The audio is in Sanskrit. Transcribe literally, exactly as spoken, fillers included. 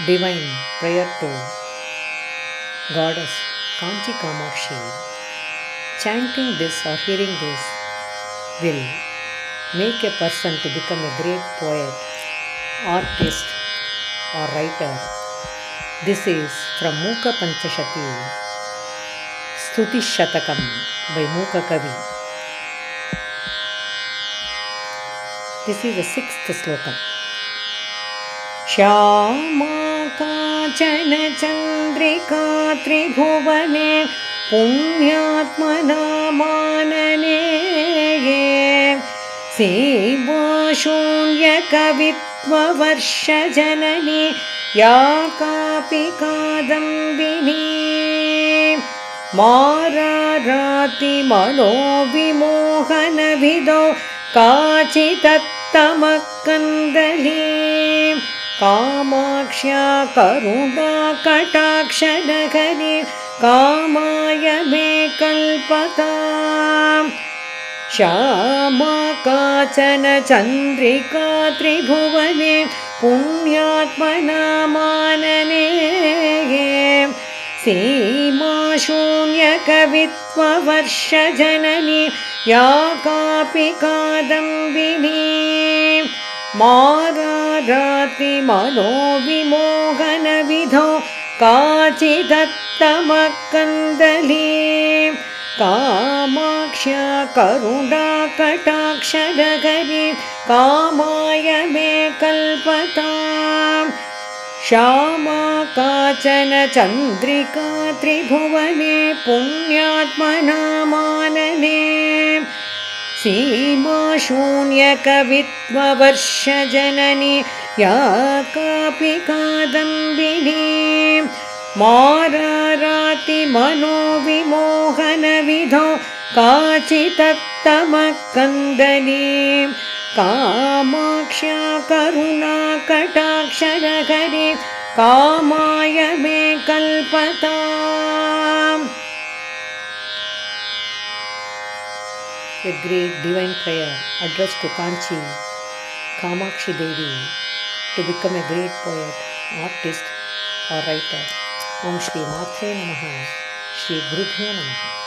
divine prayer to Goddess Kanchi Kamakshi. Chanting this or hearing this will make a person to become a great poet, artist or writer. This is from Mooka Panchashati, Stuti Shatakam by Mooka Kavi. This is the sixth sloka. Shyama Kachana Chandrika Tribhuvane Punyatmana Manane Seva Shunya Kavitva Varsha Janani Ya Kapi Kadambini Mara Rati Mano Vimohana Vido Kachitattamakandali Kamakshya Karuna Katakshanagari Kamaya Me Kalpata Shyama Kachana Chandrika Tribhuvane Punyatmana Manane Seema Shunya Kavitva Varsha Janani Ya Kapi Kadambini Mara Rati Mano Vimohana Vidho Kachitattamakandali Kamakshya Karuna Katakshanagari Kamaya Me Kalpata Shyama Kachana Chandrika Tribhuvane Punyatmana Manane Seema Shunya Kavitva Varsha Janani Ya Kapi Kadambini Mara Rati Mano Vimohana Vidho Kachitattamakandali Kamakshya Karuna Katakshanagari Kamaya Me Kalpata. A great divine prayer addressed to Kanchi Kamakshi Devi to become a great poet, artist or writer. Om Shri Matre Namaha, Shri Gurubhyo Namaha.